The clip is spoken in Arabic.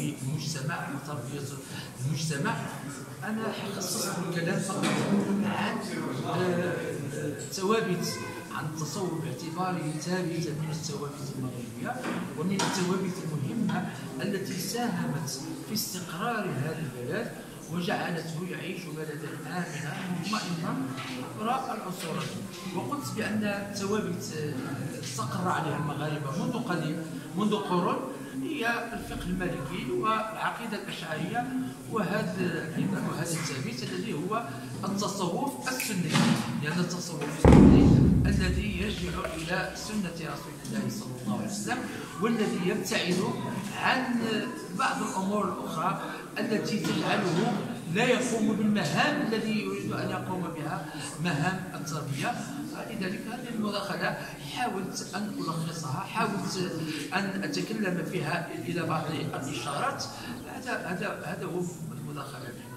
في المجتمع وتربية المجتمع. أنا خصصت الكلام فقط عن ثوابت، عن التصوف باعتباره ثابتا من الثوابت المغربية ومن الثوابت المهمة التي ساهمت في استقرار هذا البلد وجعلته يعيش بلدا آمنا مطمئنا عبر العصور. وقلت بأن ثوابت استقر عليها المغاربة منذ قديم، منذ قرون، هي الفقه المالكي والعقيدة الأشعرية وهذا الثابت الذي هو التصوف السني، لأن التصوف السني الذي يرجع إلى سنة رسول الله صلى الله عليه وسلم والذي يبتعد عن بعض الأمور الأخرى التي تجعله لا يقوم بالمهام التي يريد أن يقوم بها، مهام التربية. لذلك هذه المداخلة حاولت أن ألخصها، حاولت أن أتكلم فيها إلى بعض الإشارات. هذا هو المداخلة.